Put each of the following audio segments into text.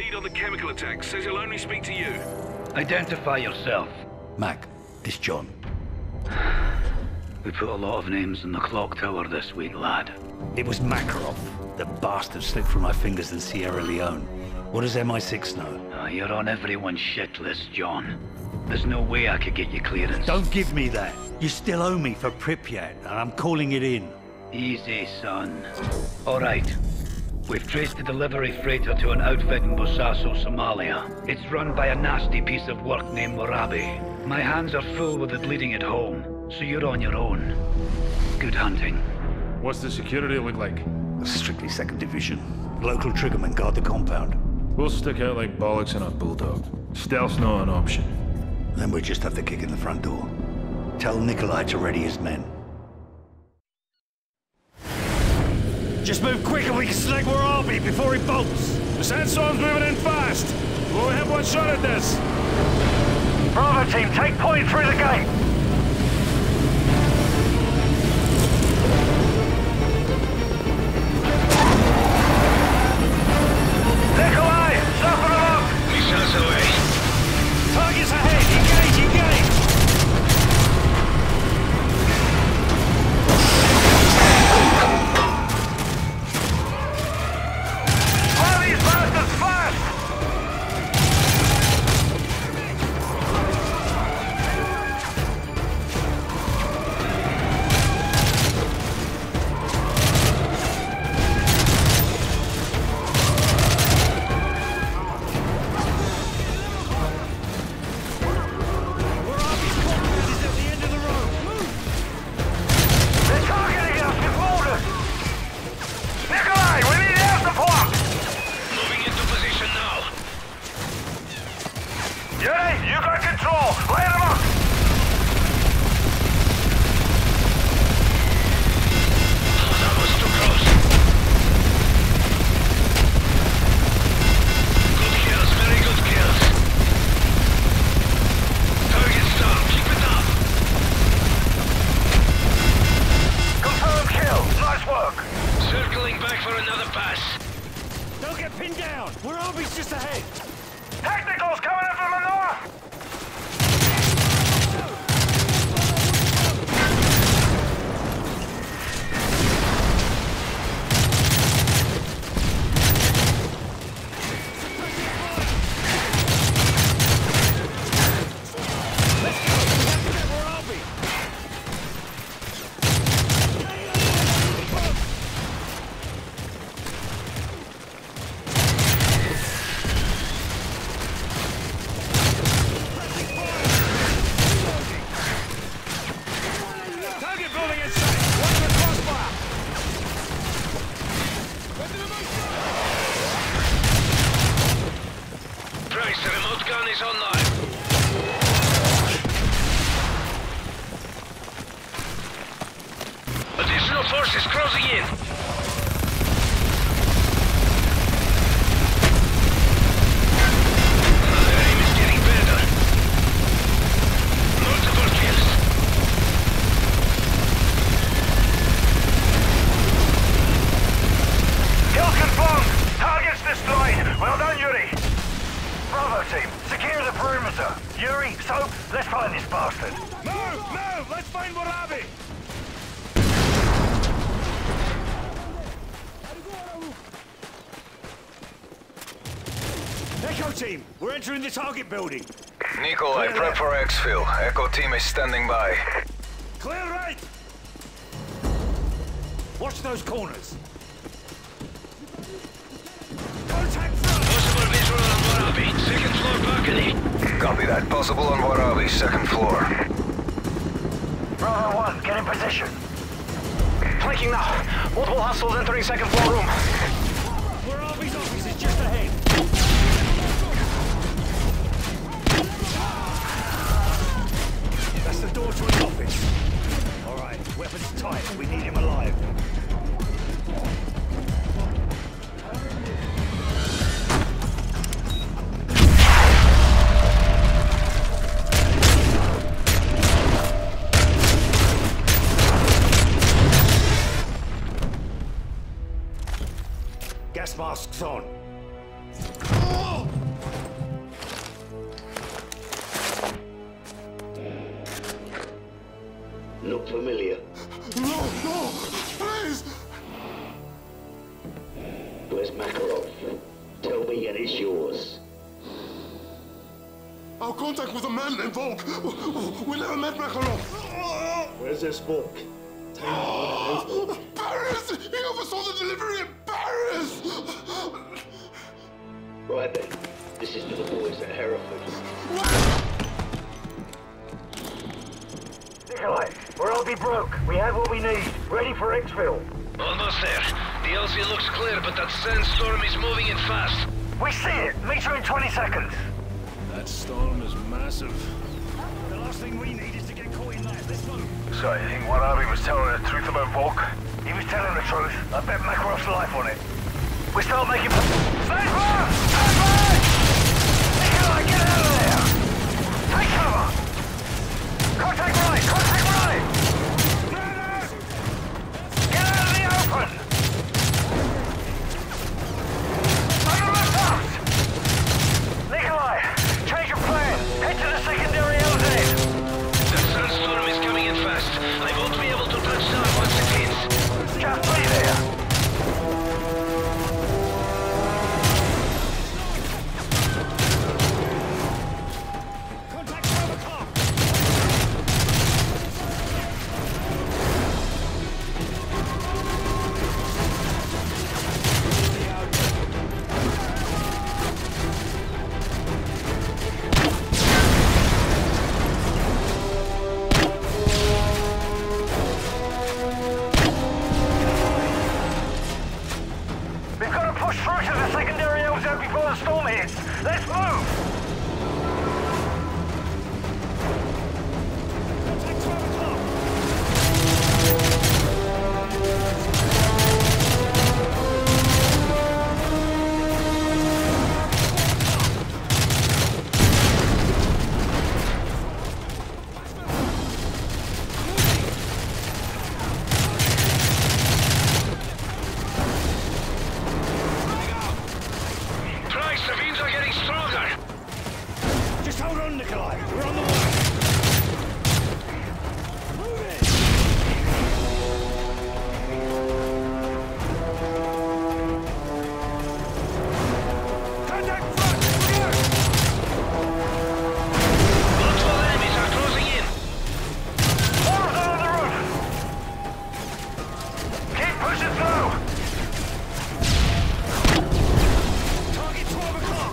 lead on the chemical attack. Says he'll only speak to you. Identify yourself. Mac, it's John. We put a lot of names in the clock tower this week, lad. It was Makarov. The bastard slipped through my fingers in Sierra Leone. What does MI6 know? You're on everyone's shit list, John. There's no way I could get you clearance. Don't give me that. You still owe me for Pripyat, and I'm calling it in. Easy, son. All right. We've traced the delivery freighter to an outfit in Bosaso, Somalia. It's run by a nasty piece of work named Morabi. My hands are full with it leading it home, so you're on your own. Good hunting. What's the security look like? Strictly 2nd Division. Local triggermen guard the compound. We'll stick out like bollocks in a bulldog. Stealth's not an option. Then we just have to kick in the front door. Tell Nikolai to ready his men. Just move quick and we can snag Warabi before he bolts! The sandstorm's moving in fast! We'll only have one shot at this! Bravo team, take point through the gate! Nikolai, soften them up! Missiles away. Targets ahead, engage, engage! Fire these bastards fast! Forces closing in. Their aim is getting better. Multiple kills. Kill confirmed! Targets destroyed! Well done, Yuri! Bravo team, secure the perimeter. Yuri, so, let's find this bastard. Move! Move! Let's find Warabi! Echo team, we're entering the target building. Nikolai, prep for exfil. Echo team is standing by. Clear right! Watch those corners. Contact front! Possible visual on Warabi. Second floor balcony. Copy that. Possible on Warabi, 2nd floor. Bravo 1, get in position. Flanking now. Multiple hostiles entering 2nd floor room. Warabi's office is just ahead. That's the door to his office. All right, weapons tight. We need him alive. Gas masks on. familiar? No, please! Where's Makarov? Tell me and it's yours. Our contact was a man named Volk. We never met Makarov. Where's this Volk? Paris! He oversaw the delivery in Paris! Right then. This is for the boys at Hereford. Nikolai, we're all be broke. We have what we need. Ready for exfil. Almost there. The LZ looks clear, but that sandstorm is moving in fast. We see it. Meet you in 20 seconds. That storm is massive. The last thing we need is to get caught in that. Let's move. So you think Warabi was telling the truth about Volk? He was telling the truth. I bet Makarov's life on it. We start making... Sniper! Stand back! Nikolai, get out of there! Take cover! Contact right! Contact right! Get out of the open! Under us! Nikolai, change your plan. Head to the secondary LZ. That sandstorm is coming in fast. I won't be able to touch down once it hits. Just be there. Before the storm hits. Let's move! Take 12 o'clock! Just hold on, Nikolai. We're on the way. Move it! Contact front! Clear! Multiple enemies are closing in. More of them on the roof! Keep pushing through! Target 12 o'clock!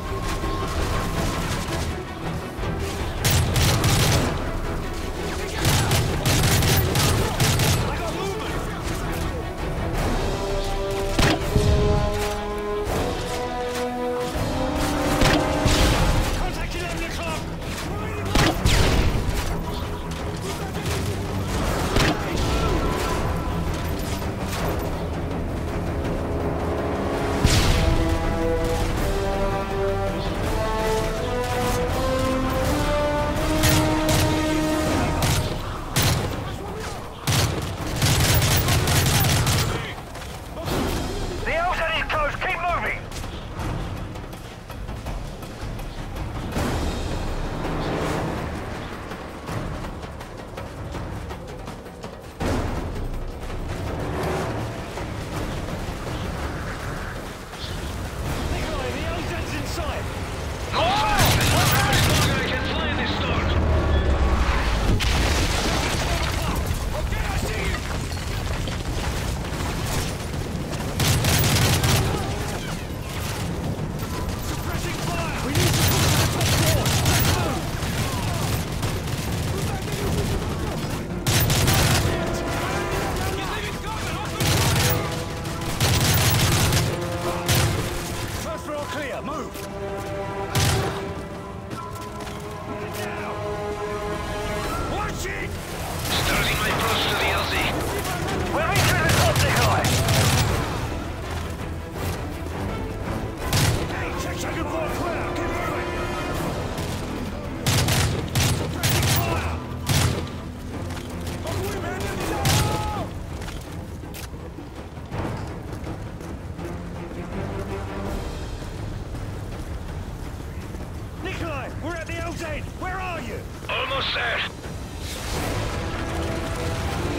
Where are you? Almost there.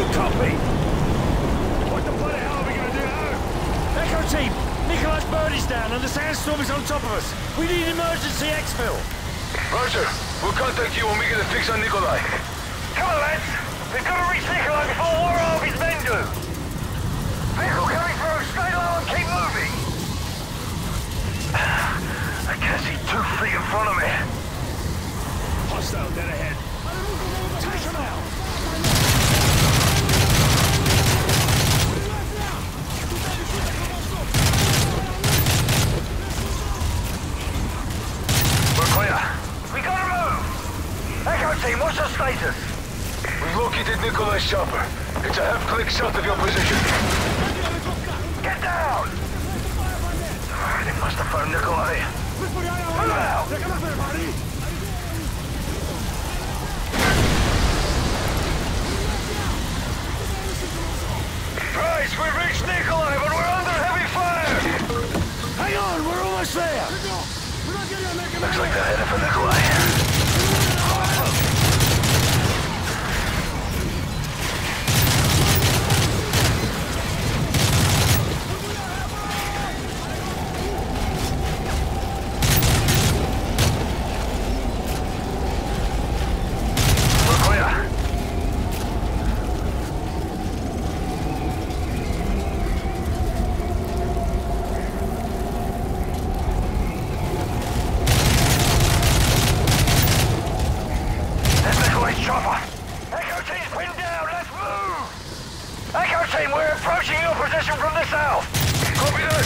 Copy! What the bloody hell are we gonna do now? Echo team! Nikolai's bird is down and the sandstorm is on top of us. We need emergency exfil. Roger. We'll contact you when we get a fix on Nikolai. Come on, lads! We've got to reach Nikolai before War Arby's men do! Vehicle coming through! Stay low and keep moving! I can't see 2 feet in front of me. Hostile dead ahead. Take him out! We're clear. We gotta move! Echo team, what's the status? We've located Nikolai's chopper. It's a half-click south of your position. Get down! They must have found Nikolai. Move out! Price, we've reached Nikolai, but we're under heavy fire! Hang on, we're almost there! Looks like they're headed for Nikolai. From the south! Copy that!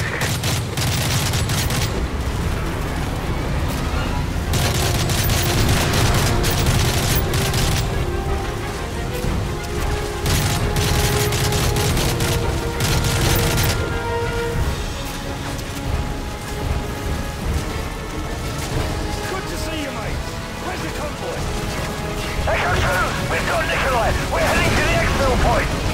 Good to see you, mate. Where's the convoy? Echo 2! We've got Nikolai! We're heading to the exfil point!